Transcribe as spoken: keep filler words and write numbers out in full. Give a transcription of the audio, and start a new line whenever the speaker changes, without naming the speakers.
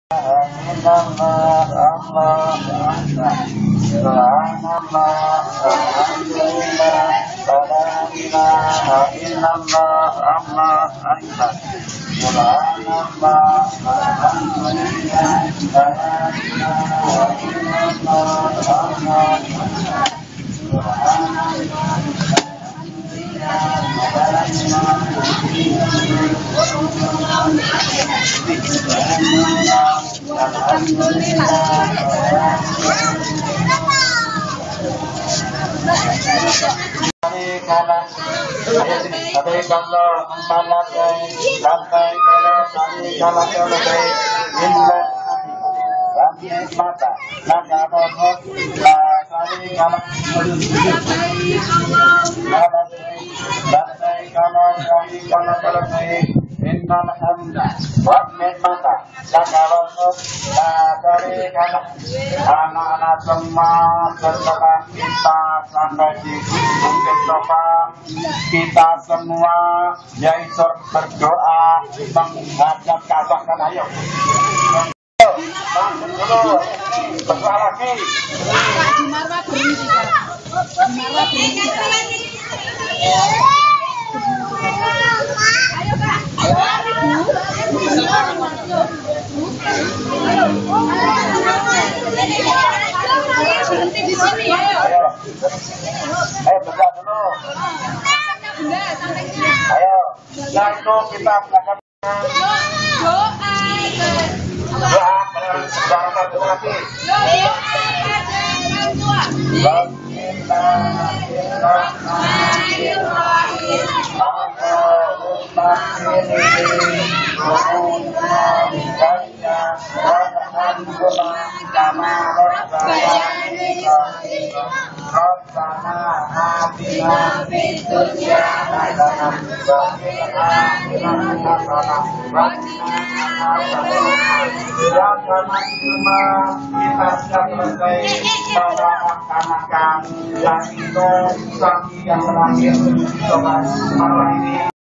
Subhanallah, Allahu Akbar. Subhanallah, alhamdulillah, la ilaha illallah, Allahu Akbar. Subhanallah, alhamdulillah, la ilaha illallah, Allahu Akbar. Mata, maka Allah, kali kalau Innal hamda wa ni'mata laka la syarika lak. Anak-anak semua setelah kita sampai di Bukit Sofa, kita semua yaitu berdoa menghadap Ka'bah. Kan ayo masuk dulu, berdoa lagi.
Marwah berhenti, Marwah berhenti. Ayo Kak. Berhenti di sini, ayo.
Ayo berdoa dulu.
Bunda, sampainya.
Ayo, setelah itu kita melakukan
Doa.
doa pada saudara terima kasih. Kita sudah selesai melaksanakan yang itu yang terakhir malam ini.